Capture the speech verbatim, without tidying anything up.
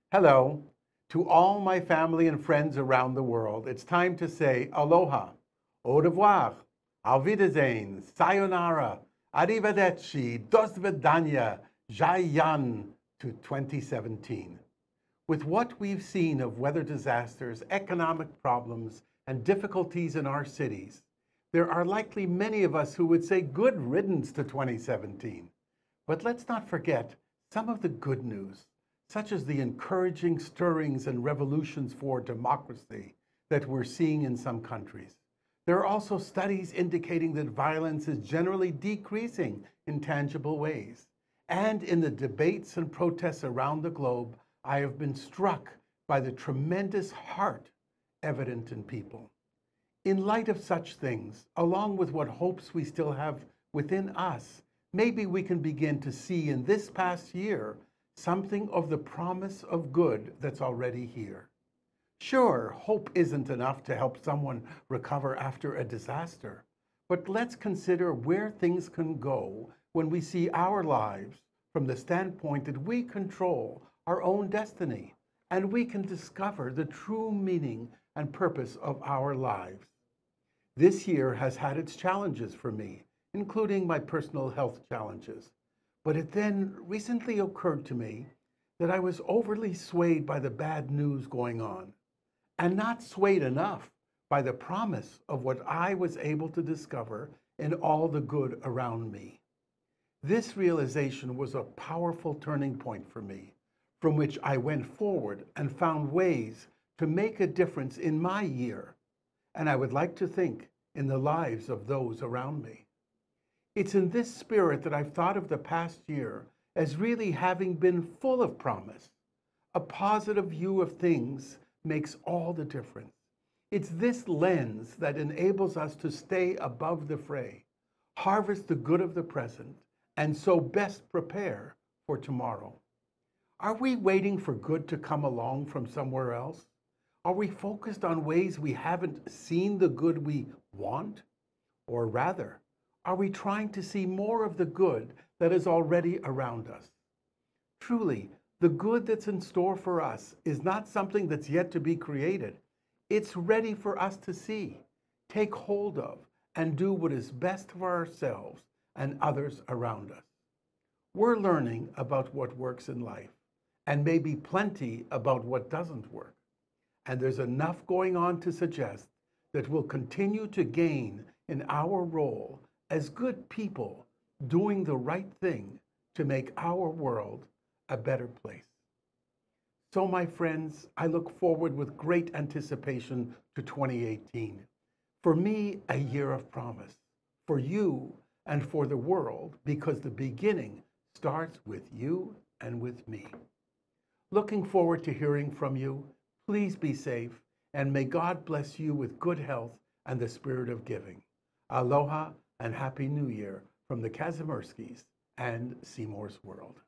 Hello. To all my family and friends around the world, it's time to say aloha, au revoir, auf Wiedersehen, sayonara, arrivederci, do svidaniya, jai yan to twenty seventeen. With what we've seen of weather disasters, economic problems, and difficulties in our cities, there are likely many of us who would say good riddance to twenty seventeen. But let's not forget some of the good news, such as the encouraging stirrings and revolutions for democracy that we're seeing in some countries. There are also studies indicating that violence is generally decreasing in tangible ways. And in the debates and protests around the globe, I have been struck by the tremendous heart evident in people. In light of such things, along with what hopes we still have within us, maybe we can begin to see in this past year something of the promise of good that's already here. Sure, hope isn't enough to help someone recover after a disaster, but let's consider where things can go when we see our lives from the standpoint that we control our own destiny and we can discover the true meaning and purpose of our lives. This year has had its challenges for me, including my personal health challenges. But it then recently occurred to me that I was overly swayed by the bad news going on, and not swayed enough by the promise of what I was able to discover in all the good around me. This realization was a powerful turning point for me, from which I went forward and found ways to make a difference in my year, and I would like to think in the lives of those around me. It's in this spirit that I've thought of the past year as really having been full of promise. A positive view of things makes all the difference. It's this lens that enables us to stay above the fray, harvest the good of the present, and so best prepare for tomorrow. Are we waiting for good to come along from somewhere else? Are we focused on ways we haven't seen the good we want? Or rather, are we trying to see more of the good that is already around us? Truly, the good that's in store for us is not something that's yet to be created. It's ready for us to see, take hold of, and do what is best for ourselves and others around us. We're learning about what works in life, and maybe plenty about what doesn't work. And there's enough going on to suggest that we'll continue to gain in our role as good people doing the right thing to make our world a better place. So, my friends, I look forward with great anticipation to twenty eighteen. For me, a year of promise. For you and for the world, because the beginning starts with you and with me. Looking forward to hearing from you. Please be safe, and may God bless you with good health and the spirit of giving. Aloha and Happy New Year from the Kazimierskis and Seymour's World.